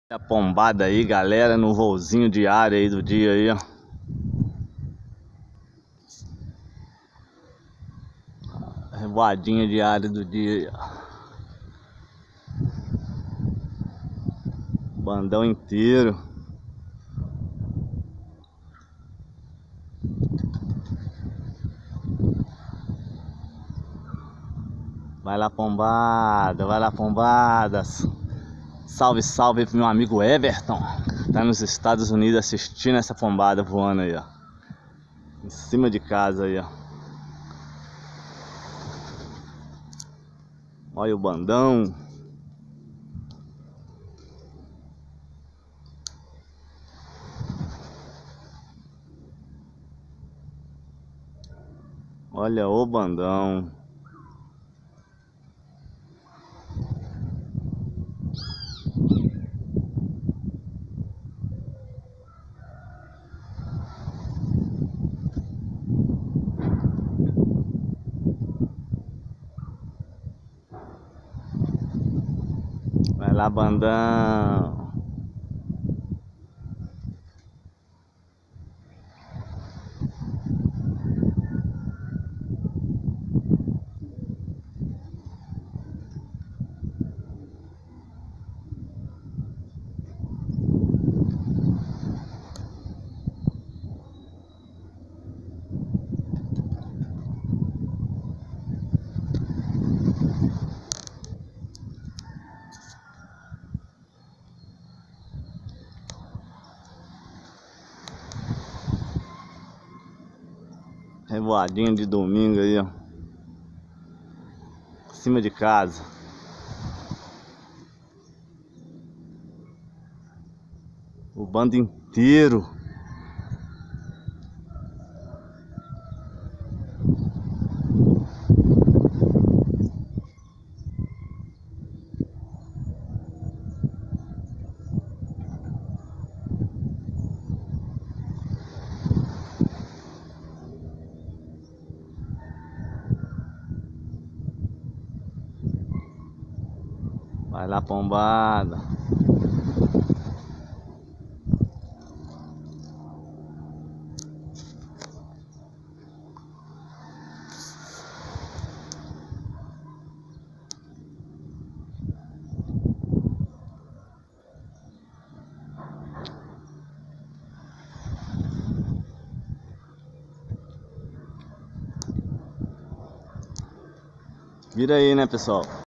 A pombada aí, galera, no voozinho diário aí do dia aí, ó. Revoadinha diária do dia aí, ó. Bandão inteiro. Vai lá, pombada, vai lá, pombadas. Salve, salve pro meu amigo Everton, tá nos Estados Unidos assistindo essa pombada voando aí, ó. Em cima de casa aí, ó. Olha o bandão. Olha o bandão. Vai lá, bandão. Revoadinho de domingo aí, ó. Em cima de casa. O bando inteiro. Vai lá, pombada. Vira aí, né, pessoal?